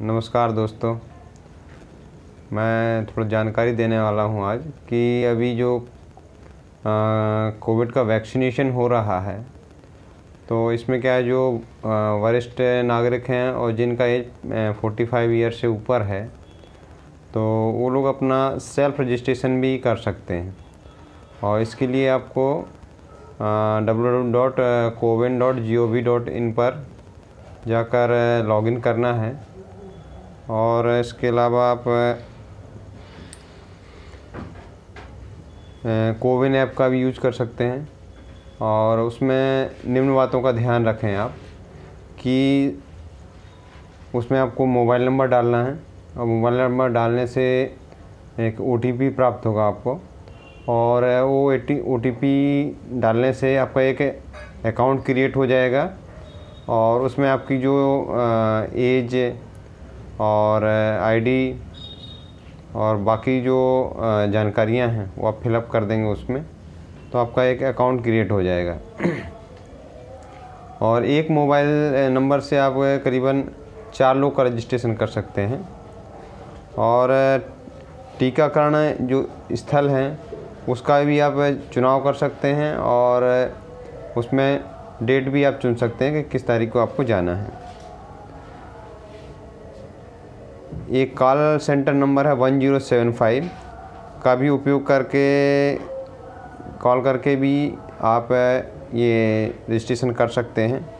नमस्कार दोस्तों, मैं थोड़ा जानकारी देने वाला हूँ आज कि अभी जो कोविड का वैक्सीनेशन हो रहा है, तो इसमें क्या है, जो वरिष्ठ नागरिक हैं और जिनका एज 45 ईयर से ऊपर है, तो वो लोग अपना सेल्फ रजिस्ट्रेशन भी कर सकते हैं। और इसके लिए आपको www.cowin.gov.in पर जाकर लॉगिन करना है। और इसके अलावा आप कोविन ऐप का भी यूज कर सकते हैं। और उसमें निम्न बातों का ध्यान रखें आप कि उसमें आपको मोबाइल नंबर डालना है, और मोबाइल नंबर डालने से एक OTP प्राप्त होगा आपको, और वो OTP डालने से आपका एक अकाउंट क्रिएट हो जाएगा। और उसमें आपकी जो एज और ID और बाकी जो जानकारियां हैं वो आप फिलअप कर देंगे उसमें, तो आपका एक अकाउंट क्रिएट हो जाएगा। और एक मोबाइल नंबर से आप करीबन 4 लोग का रजिस्ट्रेशन कर सकते हैं। और टीकाकरण जो स्थल हैं उसका भी आप चुनाव कर सकते हैं, और उसमें डेट भी आप चुन सकते हैं कि किस तारीख को आपको जाना है। एक कॉल सेंटर नंबर है 1075 का भी उपयोग करके कॉल करके भी आप ये रजिस्ट्रेशन कर सकते हैं।